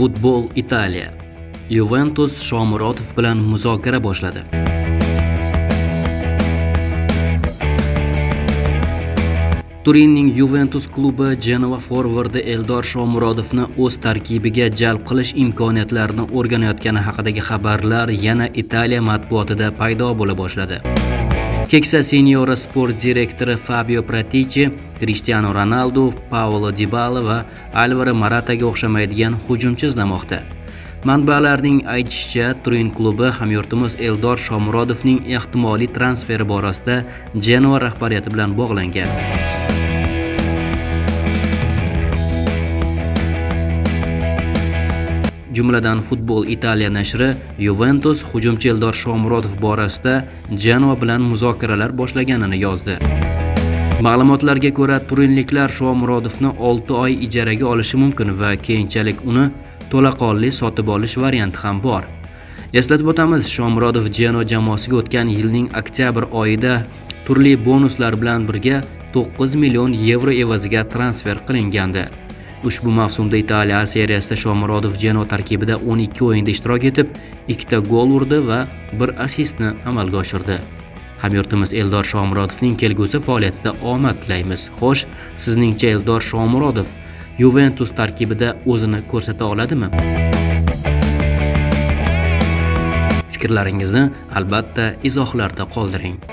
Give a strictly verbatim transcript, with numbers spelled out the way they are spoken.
Futbol Italiya. Yuventus Shomurodov bilan muzokara boshladi. Turinning Yuventus klubi Genoa forvardi Eldor Shomurodovni o'z tarkibiga jalb qilish imkoniyatlarini o'rganayotgani haqidagi xabarlar yana Italiya matbuotida paydo bo'la boshladi. Keksa seniora sport direktori Fabio Pratici Cristiano Ronaldo, Paulo Dybala va Alvaro Morataga o'xshamaydigan hujumchi izlamoqda. Manbalarning aytishicha, Turin klubi hamyurtimiz Eldor Shomurodovning ehtimoliy transferi borasida Genoa rahbariyati bilan bog'langan. Jumladan Futbol Italiya nashri Yuventus hujumchi Eldor Shomurodov borasida Genoa bilan muzokaralar boshlaganini yozdi. Ma'lumotlarga ko'ra, turinliklar Shomurodovni olti oy ijaraga olishi mumkin va keyinchalik uni to'laqonli sotib olish varianti ham bor. Eslatib o'tamiz, Shomurodov Genoa jamoasiga o'tgan yilning oktyabr oyida turli bonuslar bilan birga to'qqiz million yevro evaziga transfer qilingandi. Ushbu mavsumda Italiya seriyasida Shomurodov Genoa tarkibida o'n ikki o'yinda ishtirok etib, ikkita gol urdi va bir assistni amalga oshirdi. Hamyurtimiz Eldor Shomurodovning kelgusi faoliyatida omad tilaymiz. Xo'sh, sizningcha Eldor Shomurodov Yuventus tarkibida o'zini ko'rsata oladimi? Fikrlaringizni albatta izohlarda qoldiring.